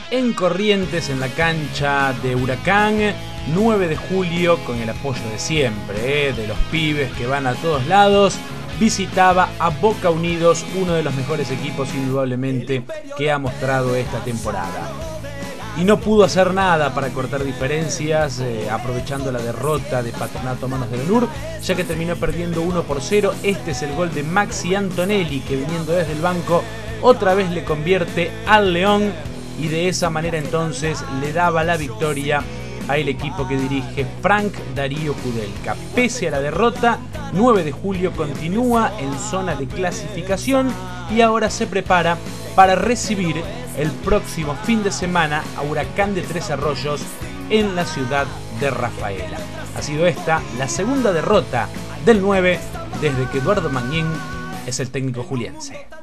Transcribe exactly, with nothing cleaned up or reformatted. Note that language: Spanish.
en Corrientes, en la cancha de Huracán. nueve de julio, con el apoyo de siempre, eh, de los pibes que van a todos lados, visitaba a Boca Unidos, uno de los mejores equipos indudablemente que ha mostrado esta temporada. Y no pudo hacer nada para cortar diferencias, eh, aprovechando la derrota de Patronato a manos de Benur, ya que terminó perdiendo uno por cero. Este es el gol de Maxi Antonelli, que viniendo desde el banco otra vez le convierte al León, y de esa manera entonces le daba la victoria al equipo que dirige Frank Darío Kudelka. Pese a la derrota, nueve de julio continúa en zona de clasificación y ahora se prepara para recibir el próximo fin de semana a Huracán de Tres Arroyos en la ciudad de Rafaela. Ha sido esta la segunda derrota del nueve desde que Eduardo Mañén es el técnico juliense.